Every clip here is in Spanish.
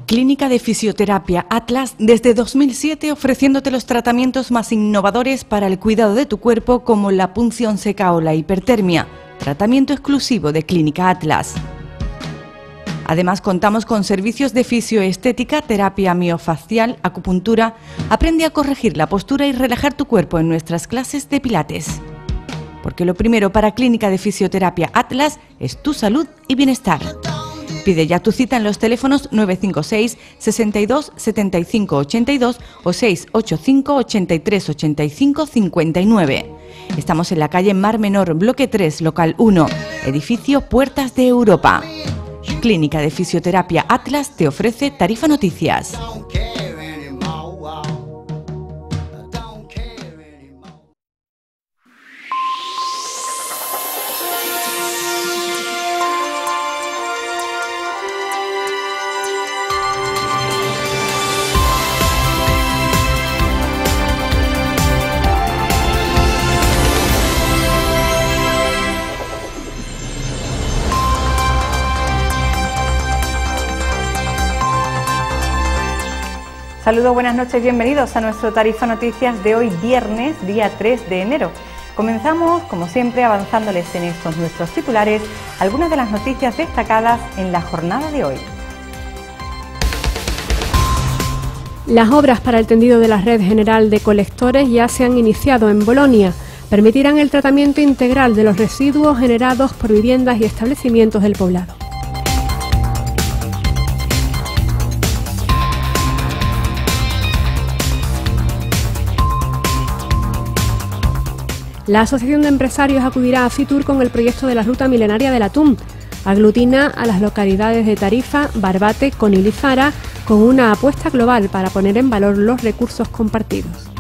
Clínica de Fisioterapia Atlas desde 2007 ofreciéndote los tratamientos más innovadores para el cuidado de tu cuerpo como la punción seca o la hipertermia. Tratamiento exclusivo de Clínica Atlas. Además contamos con servicios de fisioestética, terapia miofacial, acupuntura. Aprende a corregir la postura y relajar tu cuerpo en nuestras clases de pilates. Porque lo primero para Clínica de Fisioterapia Atlas es tu salud y bienestar. Pide ya tu cita en los teléfonos 956 62 75 82 o 685 83 85 59. Estamos en la calle Mar Menor, bloque 3, local 1, edificio Puertas de Europa. Clínica de Fisioterapia Atlas te ofrece Tarifa Noticias. Saludos, buenas noches, bienvenidos a nuestro Tarifa Noticias de hoy, viernes, día 3 de enero. Comenzamos, como siempre, avanzándoles en estos nuestros titulares algunas de las noticias destacadas en la jornada de hoy. Las obras para el tendido de la red general de colectores ya se han iniciado en Bolonia. Permitirán el tratamiento integral de los residuos generados por viviendas y establecimientos del poblado. La Asociación de Empresarios acudirá a Fitur con el proyecto de la Ruta Milenaria del Atún. Aglutina a las localidades de Tarifa, Barbate, Conil y Zara con una apuesta global para poner en valor los recursos compartidos.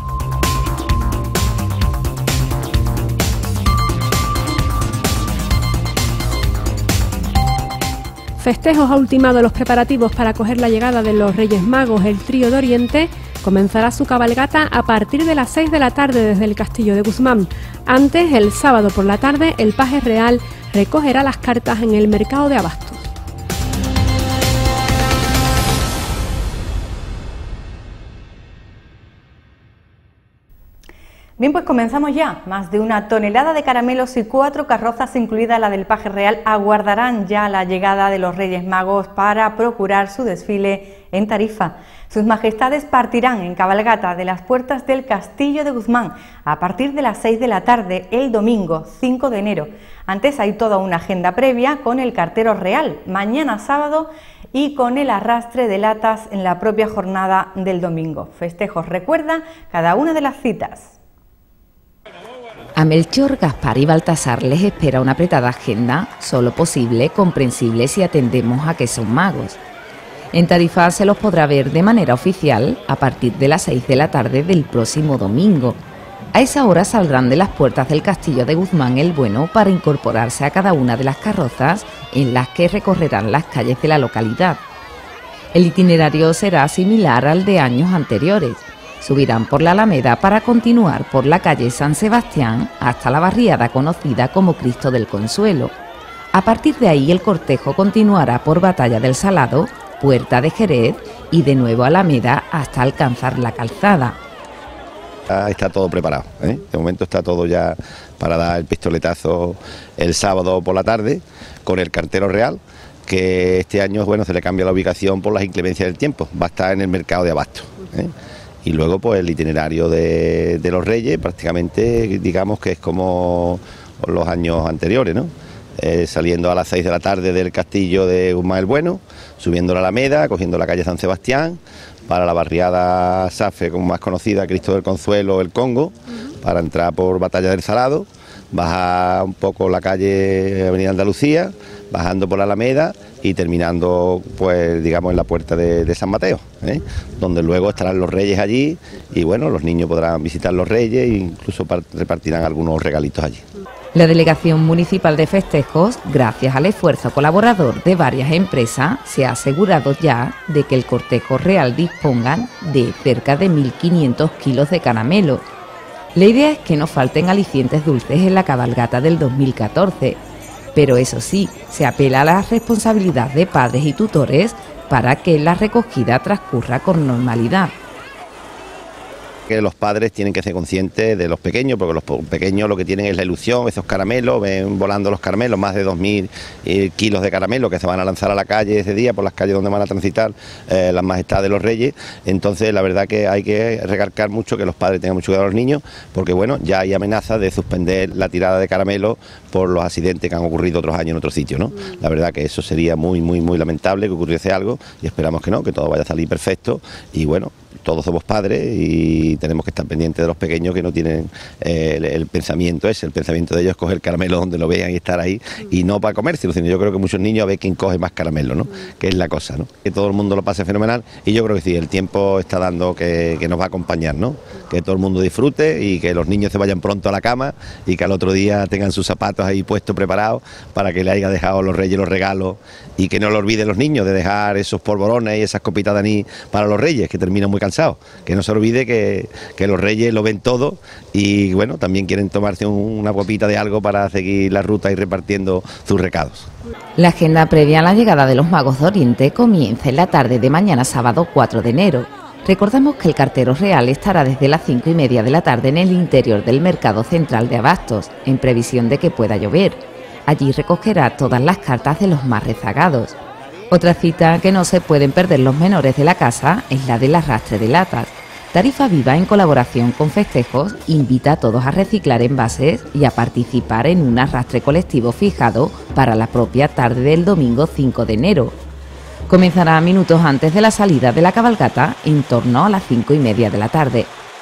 Festejos ha ultimado los preparativos para acoger la llegada de los Reyes Magos. El trío de Oriente comenzará su cabalgata a partir de las 6 de la tarde desde el Castillo de Guzmán. Antes, el sábado por la tarde, el paje real recogerá las cartas en el mercado de abastos. Bien, pues comenzamos ya. Más de 1 tonelada de caramelos y 4 carrozas, incluida la del paje real, aguardarán ya la llegada de los Reyes Magos para procurar su desfile en Tarifa. Sus majestades partirán en cabalgata de las puertas del Castillo de Guzmán a partir de las 6 de la tarde el domingo 5 de enero. Antes hay toda una agenda previa con el cartero real, mañana sábado, y con el arrastre de latas en la propia jornada del domingo. Festejos, recuerda cada una de las citas. A Melchor, Gaspar y Baltasar les espera una apretada agenda, solo posible, comprensible si atendemos a que son magos. En Tarifa se los podrá ver de manera oficial a partir de las 6 de la tarde del próximo domingo. A esa hora saldrán de las puertas del Castillo de Guzmán el Bueno para incorporarse a cada una de las carrozas en las que recorrerán las calles de la localidad. El itinerario será similar al de años anteriores. Subirán por la Alameda para continuar por la calle San Sebastián hasta la barriada conocida como Cristo del Consuelo. A partir de ahí el cortejo continuará por Batalla del Salado, Puerta de Jerez y de nuevo Alameda hasta alcanzar la Calzada. Está todo preparado, ¿eh? De momento está todo ya para dar el pistoletazo el sábado por la tarde con el cartero real, que este año se le cambia la ubicación por las inclemencias del tiempo, va a estar en el mercado de abastos, ¿eh? Y luego pues el itinerario de los Reyes prácticamente digamos que es como los años anteriores, ¿no? Saliendo a las 6 de la tarde del Castillo de Guzmán el Bueno, subiendo la Alameda, cogiendo la calle San Sebastián, para la barriada Safe, como más conocida, Cristo del Consuelo, el Congo, para entrar por Batalla del Salado, bajar un poco la calle Avenida Andalucía, bajando por la Alameda y terminando pues digamos en la puerta de San Mateo, ¿eh? Donde luego estarán los Reyes allí y bueno, los niños podrán visitar los Reyes e incluso repartirán algunos regalitos allí. La Delegación Municipal de Festejos, gracias al esfuerzo colaborador de varias empresas, se ha asegurado ya de que el cortejo real dispongan de cerca de 1.500 kilos de caramelo. La idea es que no falten alicientes dulces en la cabalgata del 2014, pero eso sí, se apela a la responsabilidad de padres y tutores para que la recogida transcurra con normalidad. Que los padres tienen que ser conscientes de los pequeños, porque los pequeños lo que tienen es la ilusión, esos caramelos, ven volando los caramelos, más de 2.000 kilos de caramelos que se van a lanzar a la calle ese día, por las calles donde van a transitar las majestades de los reyes. Entonces la verdad que hay que recalcar mucho que los padres tengan mucho cuidado a los niños, porque bueno, ya hay amenazas de suspender la tirada de caramelos por los accidentes que han ocurrido otros años en otros sitios, ¿no? La verdad que eso sería muy lamentable que ocurriese algo, y esperamos que no, que todo vaya a salir perfecto. Y bueno, todos somos padres y tenemos que estar pendientes de los pequeños que no tienen el pensamiento ese. El pensamiento de ellos es coger caramelo donde lo vean y estar ahí, y no para comérselo, sino yo creo que muchos niños a ver quién coge más caramelo, ¿no? Que es la cosa, ¿no? Que todo el mundo lo pase fenomenal, y yo creo que sí, el tiempo está dando que nos va a acompañar, ¿no? Que todo el mundo disfrute y que los niños se vayan pronto a la cama y que al otro día tengan sus zapatos ahí puestos, preparados, para que le haya dejado los reyes los regalos, y que no lo olviden los niños de dejar esos polvorones y esas copitas de anís para los reyes, que terminan muy cansados. Que no se olvide que los reyes lo ven todo, y bueno, también quieren tomarse una copita de algo para seguir la ruta y repartiendo sus recados. La agenda previa a la llegada de los Magos de Oriente comienza en la tarde de mañana sábado 4 de enero. Recordamos que el cartero real estará desde las 5:30 de la tarde en el interior del Mercado Central de Abastos, en previsión de que pueda llover. Allí recogerá todas las cartas de los más rezagados. Otra cita que no se pueden perder los menores de la casa es la del arrastre de latas. Tarifa Viva, en colaboración con Festejos, invita a todos a reciclar envases y a participar en un arrastre colectivo fijado para la propia tarde del domingo 5 de enero. Comenzará minutos antes de la salida de la cabalgata, en torno a las 5:30 de la tarde.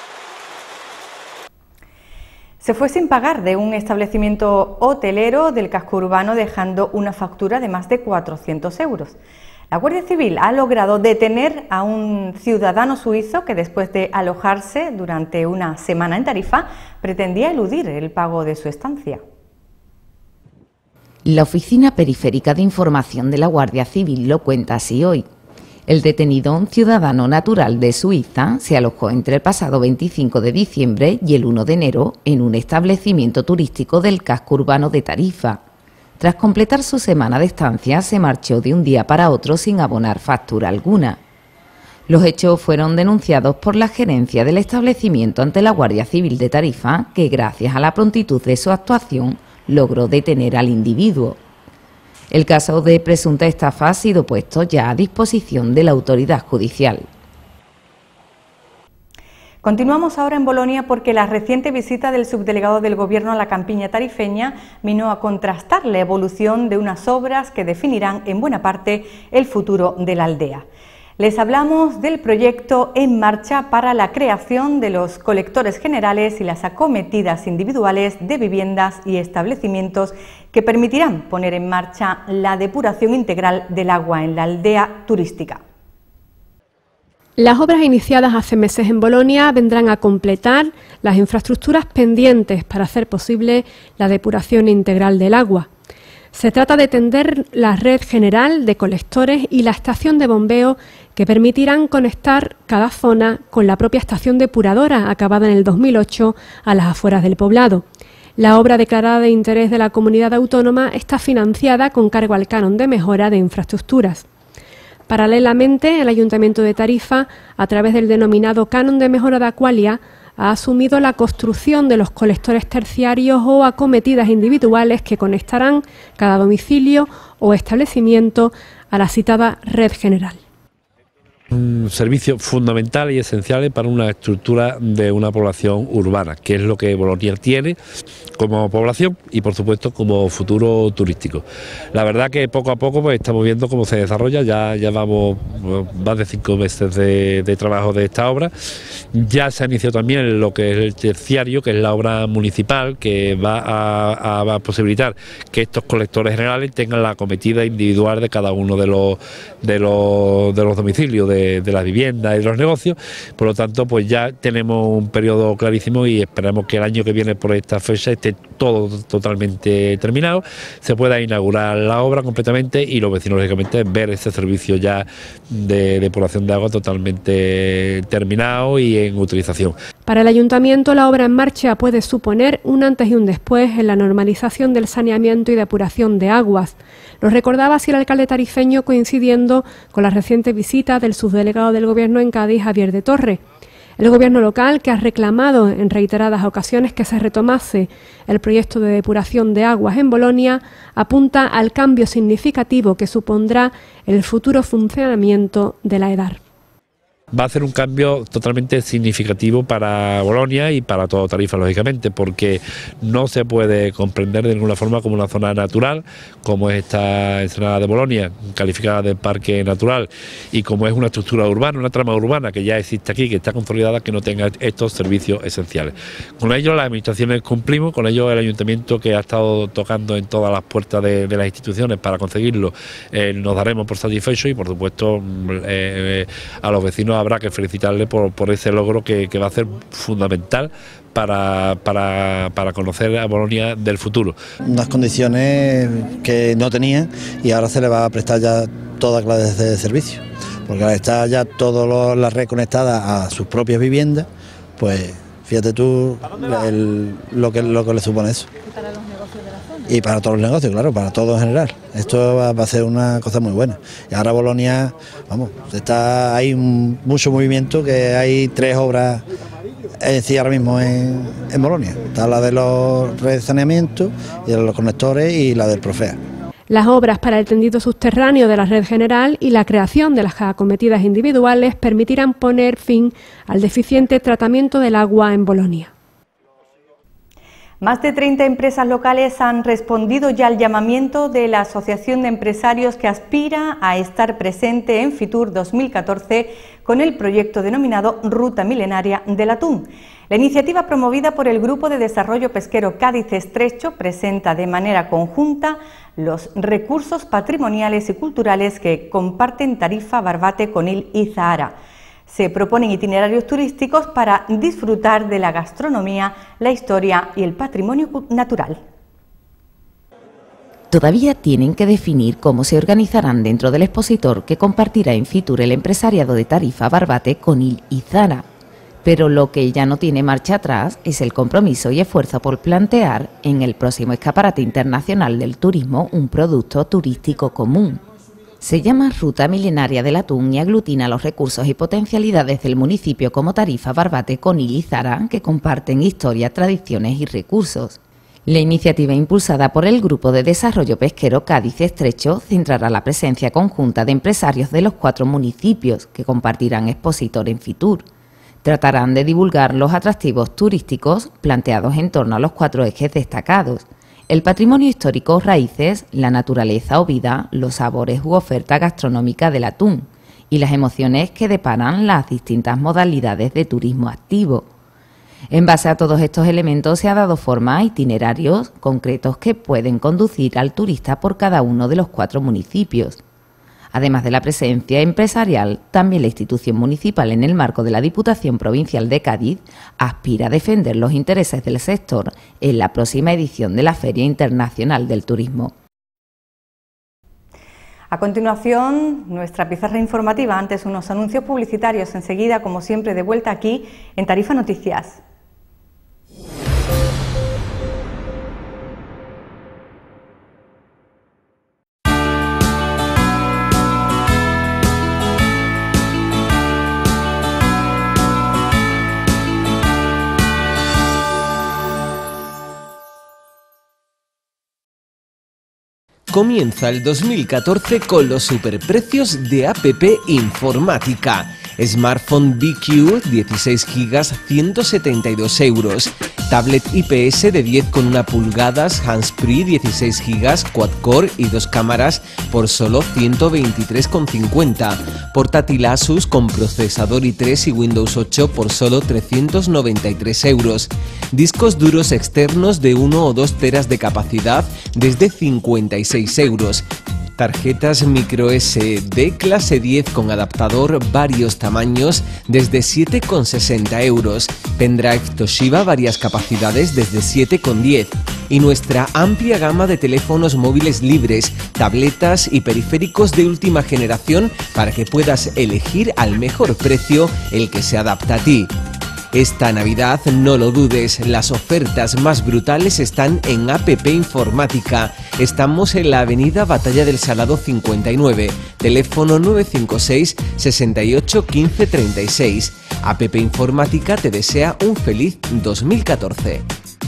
Se fue sin pagar de un establecimiento hotelero del casco urbano, dejando una factura de más de 400 euros. La Guardia Civil ha logrado detener a un ciudadano suizo que, después de alojarse durante una semana en Tarifa, pretendía eludir el pago de su estancia. La Oficina Periférica de Información de la Guardia Civil lo cuenta así hoy. El detenido, un ciudadano natural de Suiza, se alojó entre el pasado 25 de diciembre y el 1 de enero en un establecimiento turístico del casco urbano de Tarifa. Tras completar su semana de estancia, se marchó de un día para otro sin abonar factura alguna. Los hechos fueron denunciados por la gerencia del establecimiento ante la Guardia Civil de Tarifa, que gracias a la prontitud de su actuación logró detener al individuo. El caso de presunta estafa ha sido puesto ya a disposición de la autoridad judicial. Continuamos ahora en Bolonia, porque la reciente visita del subdelegado del Gobierno a la campiña tarifeña vino a contrastar la evolución de unas obras que definirán en buena parte el futuro de la aldea. Les hablamos del proyecto En Marcha para la creación de los colectores generales y las acometidas individuales de viviendas y establecimientos que permitirán poner en marcha la depuración integral del agua en la aldea turística. Las obras iniciadas hace meses en Bolonia vendrán a completar las infraestructuras pendientes para hacer posible la depuración integral del agua. Se trata de tender la red general de colectores y la estación de bombeo, que permitirán conectar cada zona con la propia estación depuradora, acabada en el 2008 a las afueras del poblado. La obra declarada de interés de la comunidad autónoma está financiada con cargo al canon de mejora de infraestructuras. Paralelamente, el Ayuntamiento de Tarifa, a través del denominado Canon de Mejora de Aqualia, ha asumido la construcción de los colectores terciarios o acometidas individuales que conectarán cada domicilio o establecimiento a la citada red general. Un servicio fundamental y esencial para una estructura de una población urbana, que es lo que Bolonia tiene como población y por supuesto como futuro turístico. La verdad que poco a poco pues estamos viendo cómo se desarrolla, ya vamos más de 5 meses de trabajo de esta obra. Ya se ha iniciado también lo que es el terciario, que es la obra municipal, que va a posibilitar que estos colectores generales tengan la acometida individual de cada uno de los domicilios de las viviendas y de los negocios. Por lo tanto, pues ya tenemos un periodo clarísimo y esperamos que el año que viene por esta fecha esté todo totalmente terminado, se pueda inaugurar la obra completamente y los vecinos, lógicamente, ver ese servicio ya de depuración de agua totalmente terminado y en utilización. Para el Ayuntamiento, la obra en marcha puede suponer un antes y un después en la normalización del saneamiento y depuración de aguas. Lo recordaba así el alcalde tarifeño, coincidiendo con la reciente visita del subdelegado del Gobierno en Cádiz, Javier de Torre. El Gobierno local, que ha reclamado en reiteradas ocasiones que se retomase el proyecto de depuración de aguas en Bolonia, apunta al cambio significativo que supondrá el futuro funcionamiento de la EDAR. Va a ser un cambio totalmente significativo para Bolonia y para toda Tarifa, lógicamente, porque no se puede comprender de ninguna forma como una zona natural, como es esta ensenada de Bolonia, calificada de parque natural, y como es una estructura urbana, una trama urbana que ya existe aquí, que está consolidada, que no tenga estos servicios esenciales. Con ello las administraciones cumplimos, con ello el Ayuntamiento, que ha estado tocando en todas las puertas de las instituciones para conseguirlo, nos daremos por satisfechos y, por supuesto, a los vecinos habrá que felicitarle por ese logro que va a ser fundamental para conocer a Bolonia del futuro. Unas condiciones que no tenían y ahora se le va a prestar ya toda clase de servicio, porque al estar ya toda la red conectada a sus propias viviendas, pues fíjate tú lo que le supone eso. ¿Y para los negocios de la zona? Y para todos los negocios, claro, para todo en general. Esto va a ser una cosa muy buena. Y ahora Bolonia, vamos, hay mucho movimiento, que hay 3 obras sí ahora mismo en Bolonia. Está la de los redes de saneamiento y de los conectores y la del Profea. Las obras para el tendido subterráneo de la red general y la creación de las acometidas individuales permitirán poner fin al deficiente tratamiento del agua en Bolonia. Más de 30 empresas locales han respondido ya al llamamiento de la Asociación de Empresarios, que aspira a estar presente en Fitur 2014 con el proyecto denominado Ruta Milenaria del Atún. La iniciativa, promovida por el Grupo de Desarrollo Pesquero Cádiz Estrecho, presenta de manera conjunta los recursos patrimoniales y culturales que comparten Tarifa, Barbate, Conil y Zahara. Se proponen itinerarios turísticos para disfrutar de la gastronomía, la historia y el patrimonio natural. Todavía tienen que definir cómo se organizarán dentro del expositor que compartirá en Fitur el empresariado de Tarifa, Barbate, Conil y Zahara. Pero lo que ya no tiene marcha atrás es el compromiso y esfuerzo por plantear en el próximo escaparate internacional del turismo un producto turístico común. Se llama Ruta Milenaria del Atún y aglutina los recursos y potencialidades del municipio como Tarifa, Barbate, Conil y Zahara, que comparten historia, tradiciones y recursos. La iniciativa, impulsada por el Grupo de Desarrollo Pesquero Cádiz Estrecho, centrará la presencia conjunta de empresarios de los 4 municipios que compartirán expositor en Fitur. Tratarán de divulgar los atractivos turísticos planteados en torno a los 4 ejes destacados: el patrimonio histórico, raíces, la naturaleza o vida, los sabores u oferta gastronómica del atún y las emociones que deparan las distintas modalidades de turismo activo. En base a todos estos elementos se ha dado forma a itinerarios concretos que pueden conducir al turista por cada uno de los 4 municipios. Además de la presencia empresarial, también la institución municipal, en el marco de la Diputación Provincial de Cádiz, aspira a defender los intereses del sector en la próxima edición de la Feria Internacional del Turismo. A continuación, nuestra pizarra informativa, antes unos anuncios publicitarios, enseguida, como siempre, de vuelta aquí en Tarifa Noticias. Comienza el 2014 con los superprecios de APP Informática. Smartphone BQ 16 GB 172 €. Tablet IPS de 10,1 pulgadas, hands-free 16 GB, quad-core y 2 cámaras por solo 123,50. Portátil Asus con procesador i3 y Windows 8 por solo 393 €. Discos duros externos de 1 o 2 teras de capacidad desde 56 €. Tarjetas microSD clase 10 con adaptador varios tamaños desde 7,60 €. Pendrive Toshiba varias capacidades desde 7,10 €. y nuestra amplia gama de teléfonos móviles libres, tabletas y periféricos de última generación para que puedas elegir al mejor precio el que se adapta a ti. Esta Navidad, no lo dudes, las ofertas más brutales están en APP Informática. Estamos en la avenida Batalla del Salado 59, teléfono 956 68 15 36. APP Informática te desea un feliz 2014.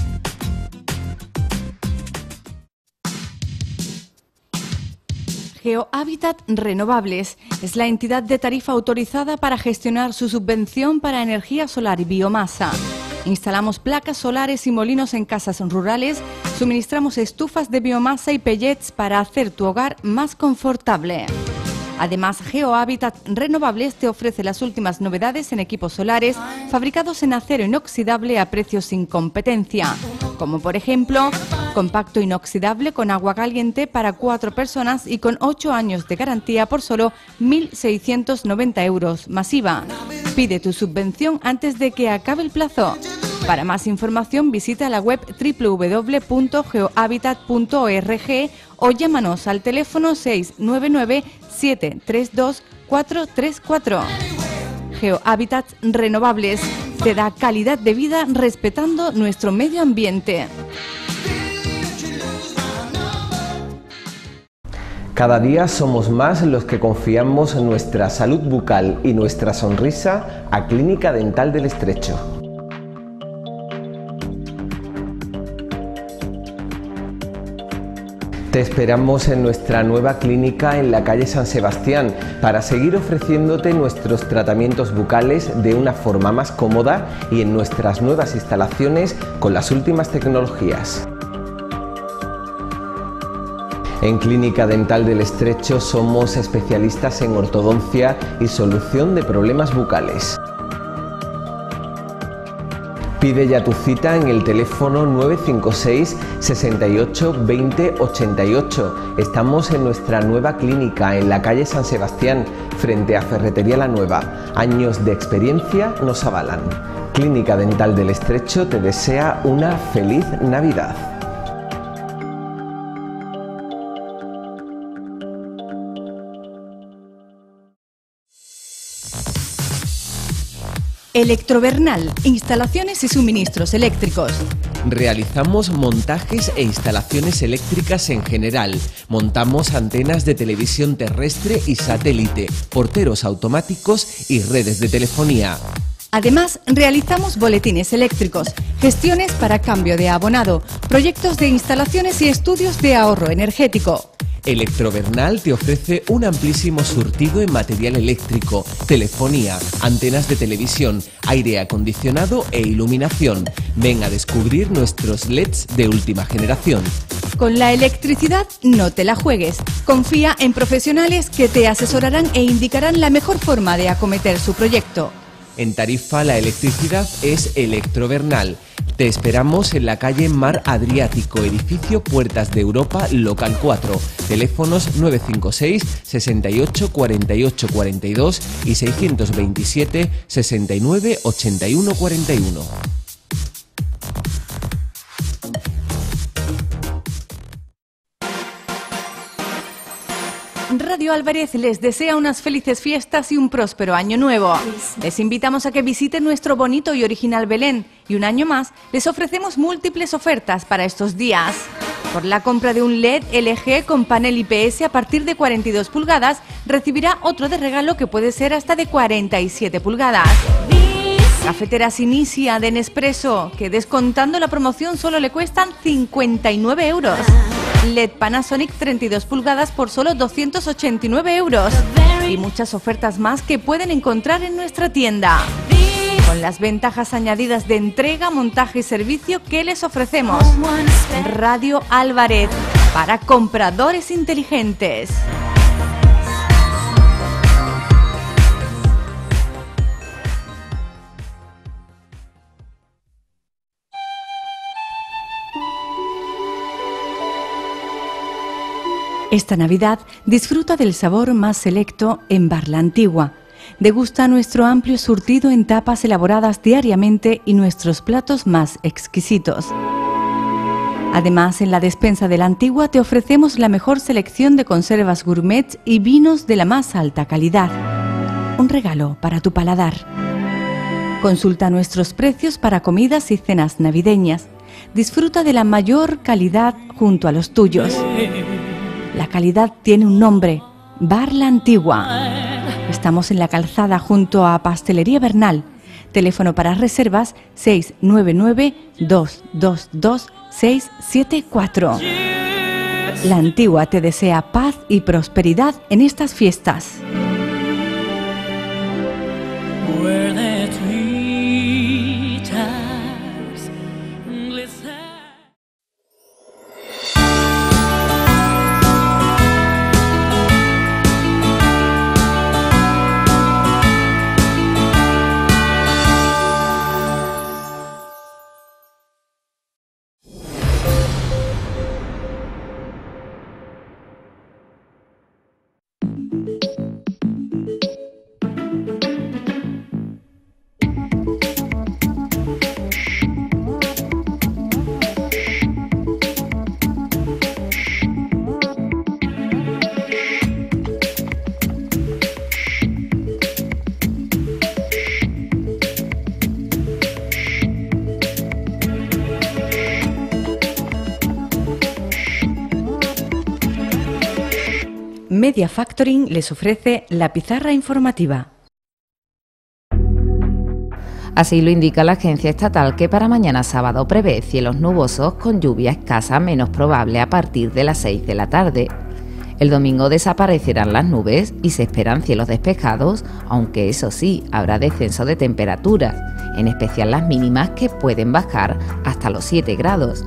GeoHábitat Renovables es la entidad de tarifa autorizada para gestionar su subvención para energía solar y biomasa. Instalamos placas solares y molinos en casas rurales, suministramos estufas de biomasa y pellets para hacer tu hogar más confortable. Además, GeoHábitat Renovables te ofrece las últimas novedades en equipos solares fabricados en acero inoxidable a precios sin competencia, como por ejemplo, compacto inoxidable con agua caliente para 4 personas y con 8 años de garantía por solo 1.690 euros masiva. Pide tu subvención antes de que acabe el plazo. Para más información visita la web www.geohabitat.org o llámanos al teléfono 699 732 434. GeoHábitat Renovables te da calidad de vida respetando nuestro medio ambiente. Cada día somos más los que confiamos en nuestra salud bucal y nuestra sonrisa a Clínica Dental del Estrecho. Te esperamos en nuestra nueva clínica en la calle San Sebastián para seguir ofreciéndote nuestros tratamientos bucales de una forma más cómoda y en nuestras nuevas instalaciones con las últimas tecnologías. En Clínica Dental del Estrecho somos especialistas en ortodoncia y solución de problemas bucales. Pide ya tu cita en el teléfono 956 68 20 88. Estamos en nuestra nueva clínica en la calle San Sebastián, frente a Ferretería La Nueva. Años de experiencia nos avalan. Clínica Dental del Estrecho te desea una feliz Navidad. Electrovernal, instalaciones y suministros eléctricos. Realizamos montajes e instalaciones eléctricas en general. Montamos antenas de televisión terrestre y satélite, porteros automáticos y redes de telefonía. Además, realizamos boletines eléctricos, gestiones para cambio de abonado, proyectos de instalaciones y estudios de ahorro energético. Electrovernal te ofrece un amplísimo surtido en material eléctrico, telefonía, antenas de televisión, aire acondicionado e iluminación. Ven a descubrir nuestros LEDs de última generación. Con la electricidad no te la juegues. Confía en profesionales que te asesorarán e indicarán la mejor forma de acometer su proyecto. En Tarifa la electricidad es Electrovernal. Te esperamos en la calle Mar Adriático, edificio Puertas de Europa, local 4. Teléfonos 956 68 48 42 y 627 69 81 41. Radio Álvarez les desea unas felices fiestas y un próspero año nuevo. Les invitamos a que visiten nuestro bonito y original Belén y un año más les ofrecemos múltiples ofertas para estos días. Por la compra de un LED LG con panel IPS a partir de 42 pulgadas recibirá otro de regalo que puede ser hasta de 47 pulgadas. Cafeteras Inicia de Nespresso, que descontando la promoción solo le cuestan 59 euros. LED Panasonic 32 pulgadas por solo 289 euros. Y muchas ofertas más que pueden encontrar en nuestra tienda. Con las ventajas añadidas de entrega, montaje y servicio que les ofrecemos. Radio Álvarez, para compradores inteligentes. Esta Navidad disfruta del sabor más selecto en Bar La Antigua. Degusta nuestro amplio surtido en tapas elaboradas diariamente y nuestros platos más exquisitos. Además, en la despensa de La Antigua te ofrecemos la mejor selección de conservas gourmet y vinos de la más alta calidad. Un regalo para tu paladar. Consulta nuestros precios para comidas y cenas navideñas. Disfruta de la mayor calidad junto a los tuyos. La calidad tiene un nombre: Bar La Antigua. Estamos en la Calzada junto a Pastelería Bernal. Teléfono para reservas 699-222-674. La Antigua te desea paz y prosperidad en estas fiestas. Media Factoring les ofrece la pizarra informativa. Así lo indica la agencia estatal, que para mañana sábado prevé cielos nubosos con lluvia escasa menos probable a partir de las 6 de la tarde. El domingo desaparecerán las nubes y se esperan cielos despejados, aunque eso sí, habrá descenso de temperaturas, en especial las mínimas, que pueden bajar hasta los 7 grados.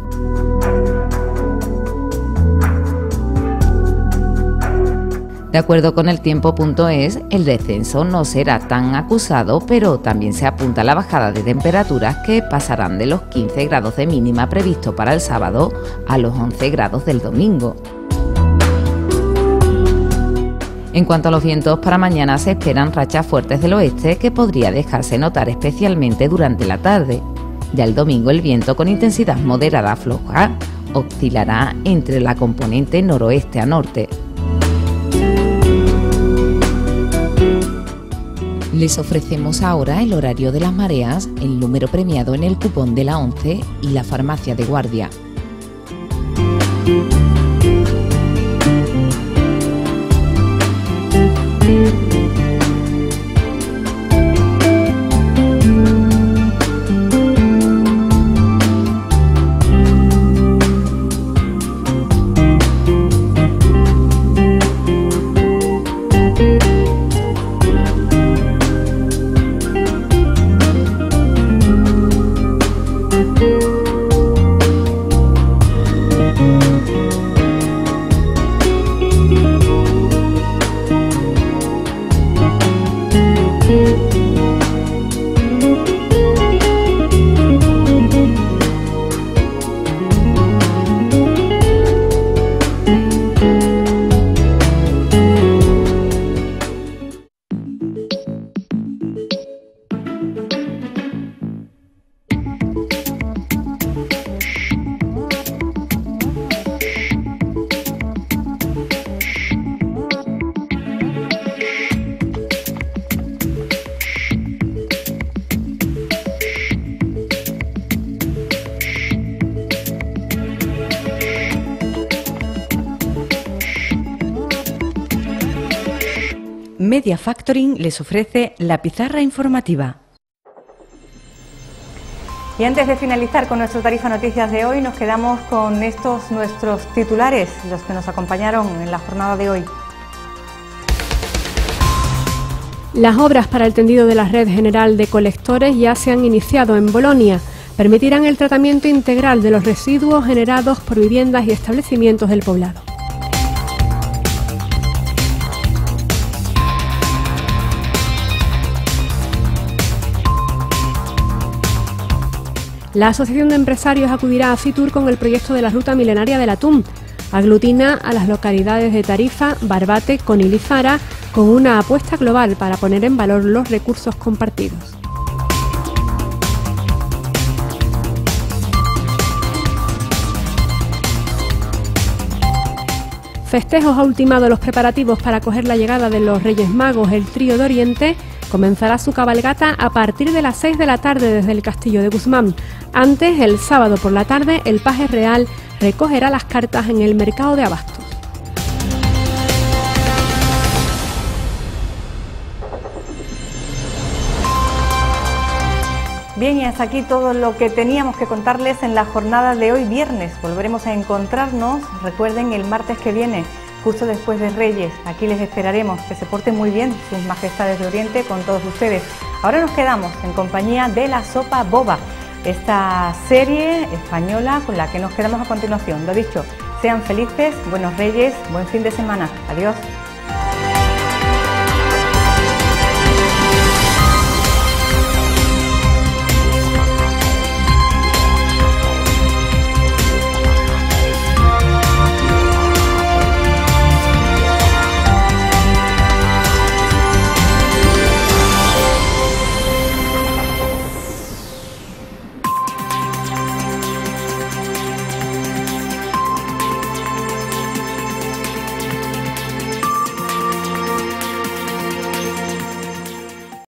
De acuerdo con el tiempo.es, el descenso no será tan acusado, pero también se apunta la bajada de temperaturas, que pasarán de los 15 grados de mínima previsto para el sábado a los 11 grados del domingo. En cuanto a los vientos, para mañana se esperan rachas fuertes del oeste, que podría dejarse notar especialmente durante la tarde. Ya el domingo el viento, con intensidad moderada a floja, oscilará entre la componente noroeste a norte. Les ofrecemos ahora el horario de las mareas, el número premiado en el cupón de la 11 y la farmacia de guardia. Media Factoring les ofrece la pizarra informativa. Y antes de finalizar con nuestro Tarifa Noticias de hoy, nos quedamos con estos nuestros titulares, los que nos acompañaron en la jornada de hoy. Las obras para el tendido de la red general de colectores ya se han iniciado en Bolonia. Permitirán el tratamiento integral de los residuos generados por viviendas y establecimientos del poblado. La Asociación de Empresarios acudirá a Fitur con el proyecto de la Ruta Milenaria del Atún. Aglutina a las localidades de Tarifa, Barbate, Conil y Zara, con una apuesta global para poner en valor los recursos compartidos. Festejos ha ultimado los preparativos para acoger la llegada de los Reyes Magos. El trío de Oriente comenzará su cabalgata a partir de las 6 de la tarde desde el Castillo de Guzmán. Antes, el sábado por la tarde, el paje real recogerá las cartas en el mercado de abastos. Bien, y hasta aquí todo lo que teníamos que contarles en la jornada de hoy viernes. Volveremos a encontrarnos, recuerden, el martes que viene, justo después de Reyes. Aquí les esperaremos. Que se porten muy bien sus majestades de Oriente con todos ustedes. Ahora nos quedamos en compañía de La Sopa Boba, esta serie española con la que nos quedamos a continuación. Lo dicho, sean felices, buenos Reyes, buen fin de semana. Adiós.